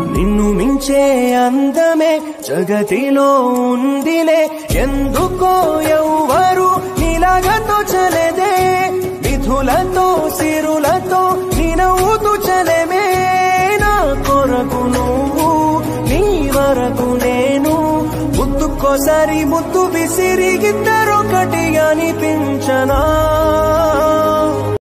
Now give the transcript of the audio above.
నిన్ను మించే అందమే జగతిలో ఉందిలే, ఎందుకో ఎవ్వరు నీలాగా తోచలేదే. విధులతో సిరులతో నినవుతూ చలేమే, నా కొరకు నువ్వు నీ వరకు నేను. ముద్దుకోసారి ముద్దు విసిరి ఇద్దరొకటి అనిపించనా.